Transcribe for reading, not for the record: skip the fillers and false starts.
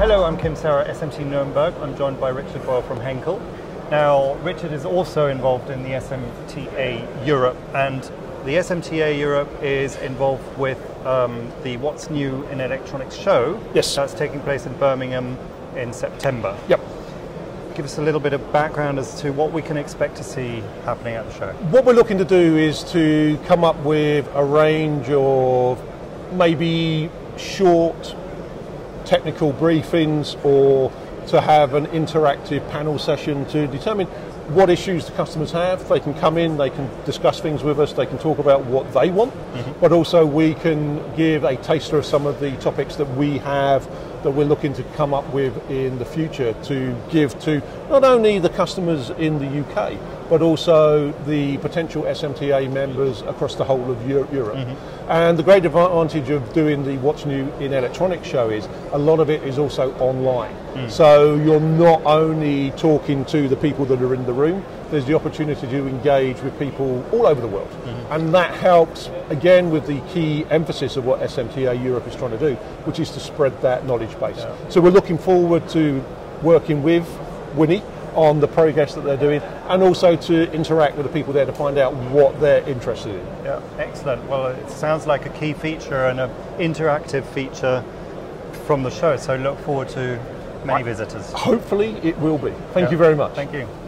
Hello, I'm Kim Sarah, SMT Nuremberg. I'm joined by Richard Boyle from Henkel. Now, Richard is also involved in the SMTA Europe, and the SMTA Europe is involved with the What's New in Electronics show. Yes. That's taking place in Birmingham in September. Yep. Give us a little bit of background as to what we can expect to see happening at the show. What we're looking to do is to come up with a range of maybe short technical briefings, or to have an interactive panel session to determine what issues the customers have. They can come in, they can discuss things with us, they can talk about what they want, but also we can give a taster of some of the topics that we have that we're looking to come up with in the future to give to not only the customers in the UK, but also the potential SMTA members across the whole of Europe. And the great advantage of doing the What's New in Electronics show is a lot of it is also online. So you're not only talking to the people that are in the room, there's the opportunity to engage with people all over the world. And that helps, again, with the key emphasis of what SMTA Europe is trying to do, which is to spread that knowledge base. So we're looking forward to working with WNIE on the progress that they're doing, and also to interact with the people there to find out what they're interested in. Yeah, excellent. Well, it sounds like a key feature and an interactive feature from the show, so look forward to many visitors. Hopefully it will be. Thank you very much. Thank you.